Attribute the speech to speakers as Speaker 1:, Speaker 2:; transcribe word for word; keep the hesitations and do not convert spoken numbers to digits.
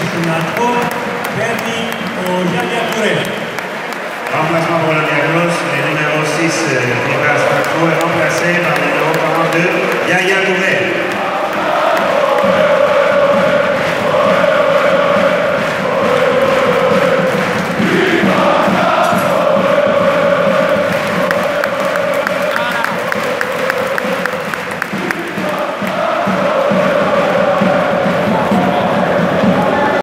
Speaker 1: Συναντικό παίρνει ο Γιάννη Κουρέλ.
Speaker 2: Remplacement pour le Diagnos, le numéro six, Nicolas Franco, est remplacé par le numéro quarante-deux, Yaya Touré.